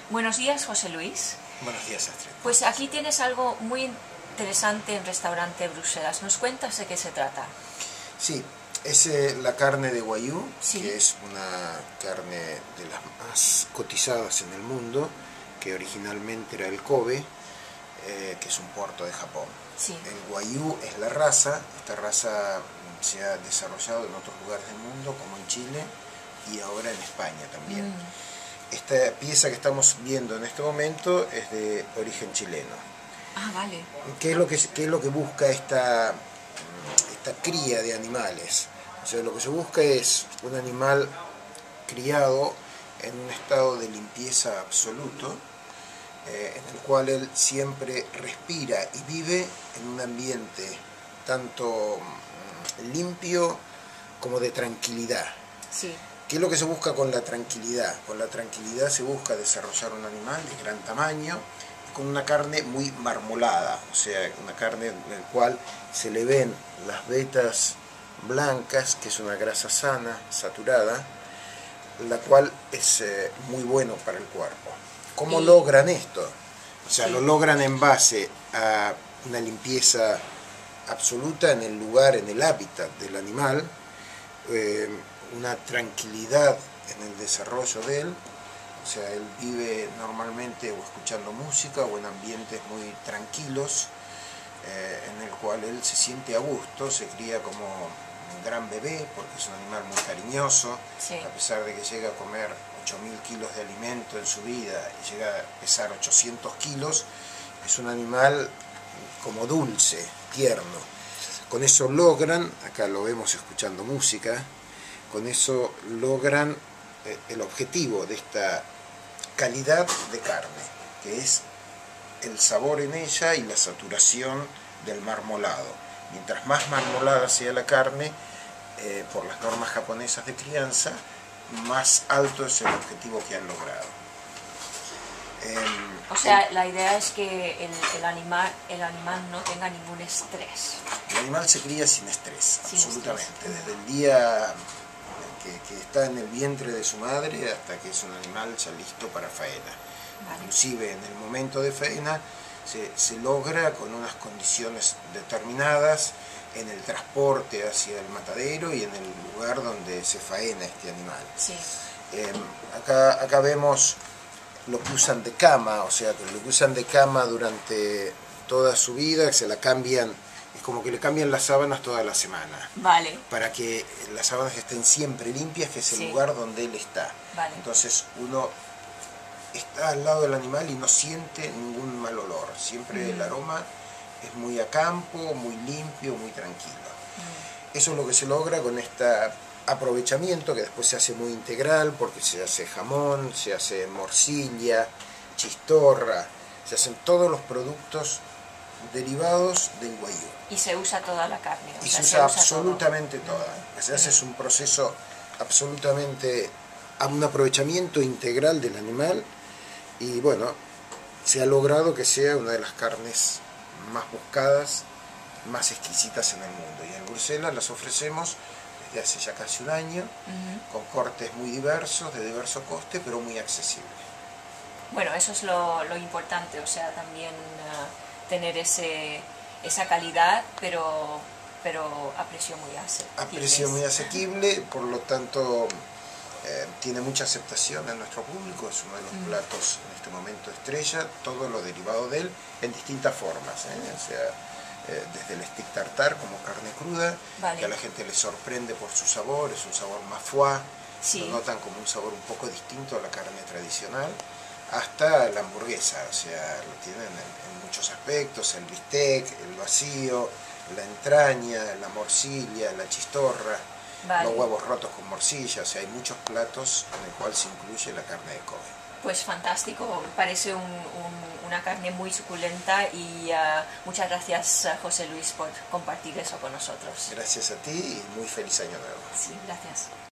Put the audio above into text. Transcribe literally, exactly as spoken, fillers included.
Buenos días, José Luis. Buenos días, Astrid. Pues aquí tienes algo muy interesante en Restaurante Bruselas. ¿Nos cuentas de qué se trata? Sí, es eh, la carne de Wagyu, Sí. que es una carne de las más cotizadas en el mundo, que originalmente era el Kobe, eh, que es un puerto de Japón. Sí. El Wagyu es la raza, esta raza se ha desarrollado en otros lugares del mundo, como en Chile y ahora en España también. Mm. Esta pieza que estamos viendo en este momento es de origen chileno. Ah, vale. ¿Qué es lo que, qué es lo que busca esta, esta cría de animales? O sea, lo que se busca es un animal criado en un estado de limpieza absoluto, eh, en el cual él siempre respira y vive en un ambiente tanto mm, limpio como de tranquilidad. Sí. ¿Qué es lo que se busca con la tranquilidad? Con la tranquilidad se busca desarrollar un animal de gran tamaño, con una carne muy marmolada, o sea, una carne en la cual se le ven las vetas blancas, que es una grasa sana, saturada, la cual es eh, muy bueno para el cuerpo. ¿Cómo y... logran esto? O sea, sí. lo logran en base a una limpieza absoluta en el lugar, en el hábitat del animal, eh, una tranquilidad en el desarrollo de él. O sea, él vive normalmente o escuchando música o en ambientes muy tranquilos, eh, en el cual él se siente a gusto, se cría como un gran bebé, porque es un animal muy cariñoso, sí. A pesar de que llega a comer ocho mil kilos de alimento en su vida y llega a pesar ochocientos kilos, es un animal como dulce, tierno. Con eso logran, acá lo vemos escuchando música, con eso logran eh, el objetivo de esta calidad de carne, que es el sabor en ella y la saturación del marmolado. Mientras más marmolada sea la carne, eh, por las normas japonesas de crianza, más alto es el objetivo que han logrado. Eh, o sea, el, la idea es que el, el, animal, el animal no tenga ningún estrés. El animal se cría sin estrés, sin absolutamente. Estrés. Desde el día que, que está en el vientre de su madre hasta que es un animal ya listo para faena. Vale. Inclusive en el momento de faena se, se logra con unas condiciones determinadas en el transporte hacia el matadero y en el lugar donde se faena este animal. Sí. Eh, acá, acá vemos lo que usan de cama, o sea, lo que usan de cama durante toda su vida, que se la cambian, es como que le cambian las sábanas toda la semana. Vale. Para que las sábanas estén siempre limpias, que es el sí. lugar donde él está. Vale. Entonces uno está al lado del animal y no siente ningún mal olor. Siempre mm. el aroma es muy a campo, muy limpio, muy tranquilo. Mm. Eso es lo que se logra con este aprovechamiento, que después se hace muy integral, porque se hace jamón, se hace morcilla, chistorra, se hacen todos los productos derivados del Wagyu. Y se usa toda la carne. O y sea, se usa, se usa absolutamente todo. toda. Lo que se hace es un proceso absolutamente, un aprovechamiento integral del animal, y bueno, se ha logrado que sea una de las carnes más buscadas, más exquisitas en el mundo. Y en Bruselas las ofrecemos desde hace ya casi un año, uh-huh. con cortes muy diversos, de diverso coste, pero muy accesibles. Bueno, eso es lo, lo importante, o sea, también uh, tener ese, esa calidad, pero, pero a precio muy asequible. A precio muy asequible, por lo tanto eh, tiene mucha aceptación en nuestro público, es uno de los uh-huh. platos en este momento estrella, todo lo derivado de él en distintas formas, ¿eh? O sea, Eh, desde el stick tartar como carne cruda, vale. que a la gente le sorprende por su sabor, es un sabor más foie, sí. lo notan como un sabor un poco distinto a la carne tradicional, hasta la hamburguesa, o sea, lo tienen en, en muchos aspectos, el bistec, el vacío, la entraña, la morcilla, la chistorra, vale. los huevos rotos con morcilla, o sea, hay muchos platos en el cual se incluye la carne de Kobe. Pues fantástico, parece un, un, una carne muy suculenta y uh, muchas gracias a José Luis por compartir eso con nosotros. Gracias a ti y muy feliz año nuevo. Sí, gracias.